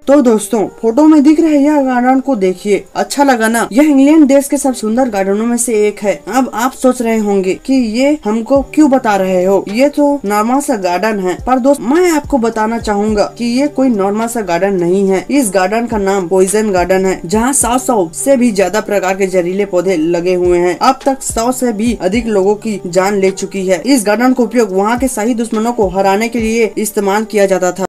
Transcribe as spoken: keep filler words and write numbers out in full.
तो दोस्तों फोटो में दिख रहे यह गार्डन को देखिए, अच्छा लगा ना। यह इंग्लैंड देश के सब सुंदर गार्डनों में से एक है। अब आप सोच रहे होंगे कि ये हमको क्यों बता रहे हो, ये तो नॉर्मल सा गार्डन है। पर दोस्त मैं आपको बताना चाहूंगा कि ये कोई नॉर्मल सा गार्डन नहीं है। इस गार्डन का नाम पॉइजन गार्डन है, जहाँ सौ सौ से भी ज्यादा प्रकार के जहरीले पौधे लगे हुए हैं। अब तक सौ से भी अधिक लोगों की जान ले चुकी है। इस गार्डन का उपयोग वहाँ के शाही दुश्मनों को हराने के लिए इस्तेमाल किया जाता था।